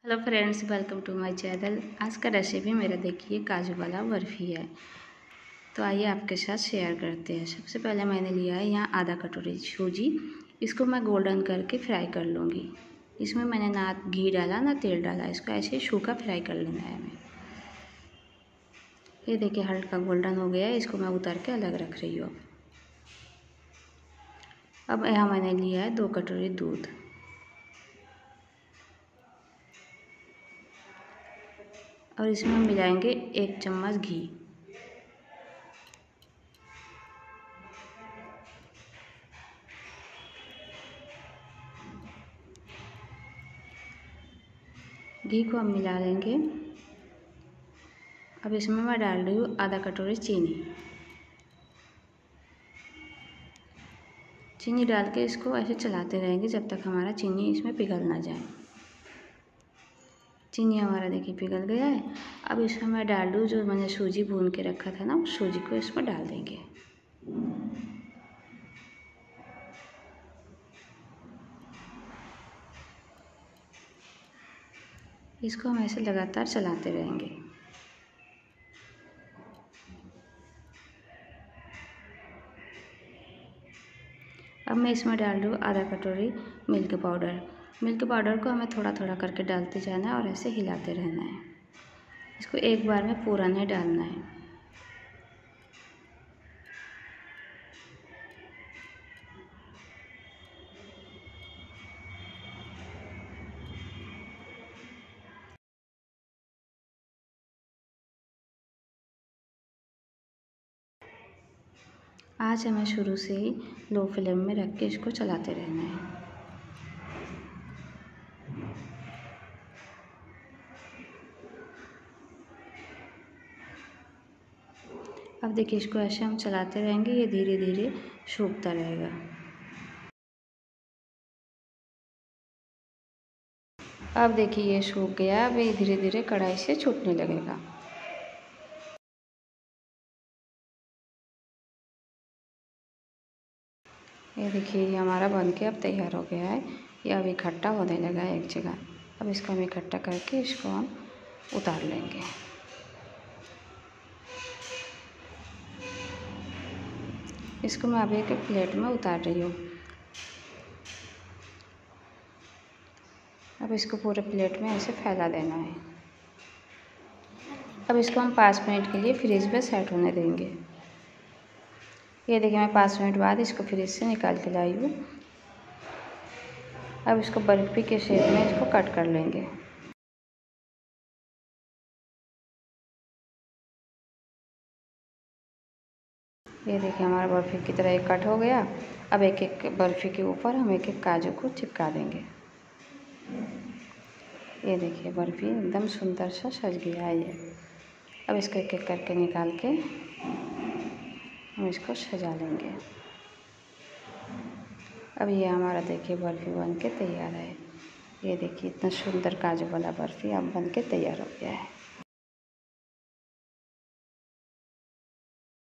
Hello friends, welcome to my channel. आज का recipe मेरा देखिए काजू वाला बर्फ़ी है। तो आइए आपके साथ शेयर करते हैं। सबसे पहले मैंने लिया है यहाँ आधा कटोरी सूजी। इसको मैं गोल्डन करके फ्राई कर लूँगी। इसमें मैंने ना घी डाला ना तेल डाला, इसको ऐसे ही सूखा फ्राई कर लेना है हमें। ये देखिए हल्का गोल्डन हो गया है, इसको मैं उतार के अलग रख रही हूँ। अब यहाँ मैंने लिया है 2 कटोरी दूध। और इसमें हम मिलाएंगे 1 चम्मच घी। घी को हम मिला लेंगे। अब इसमें मैं डाल रही हूँ आधा कटोरी चीनी। चीनी डाल के इसको ऐसे चलाते रहेंगे जब तक हमारा चीनी इसमें पिघल ना जाए। चीनी हमारा देखिए पिघल गया है। अब इसमें मैं डाल दूँ जो मैंने सूजी भून के रखा था ना, उस सूजी को इसमें डाल देंगे। इसको हम ऐसे लगातार चलाते रहेंगे। अब मैं इसमें डाल दूँ आधा कटोरी मिल्क पाउडर। मिल्क पाउडर को हमें थोड़ा थोड़ा करके डालते जाना है और ऐसे हिलाते रहना है। इसको एक बार में पूरा नहीं डालना है। आज हमें शुरू से ही लो फ्लेम में रख के इसको चलाते रहना है। अब देखिए इसको ऐसे हम चलाते रहेंगे, ये धीरे धीरे सूखता रहेगा। अब देखिए ये सूख गया। अब ये धीरे धीरे कढ़ाई से छूटने लगेगा। ये देखिए ये हमारा बनके अब तैयार हो गया है। ये अब इकट्ठा होने लगा है एक जगह। अब इसको हम इकट्ठा करके इसको हम उतार लेंगे। इसको मैं अब एक प्लेट में उतार रही हूँ। अब इसको पूरे प्लेट में ऐसे फैला देना है। अब इसको हम 5 मिनट के लिए फ्रिज में सेट होने देंगे। ये देखिए मैं 5 मिनट बाद इसको फ्रिज से निकाल के लाई हूँ। अब इसको बर्फ़ी के शेप में इसको कट कर लेंगे। ये देखिए हमारा बर्फ़ी की तरह एक कट हो गया। अब एक एक बर्फ़ी के ऊपर हम एक एक काजू को चिपका देंगे। ये देखिए बर्फ़ी एकदम सुंदर सा सज गया है ये। अब इसको एक एक करके निकाल के हम इसको सजा लेंगे। अब ये हमारा देखिए बर्फ़ी बन के तैयार है। ये देखिए इतना सुंदर काजू वाला बर्फ़ी अब बन के तैयार हो गया है।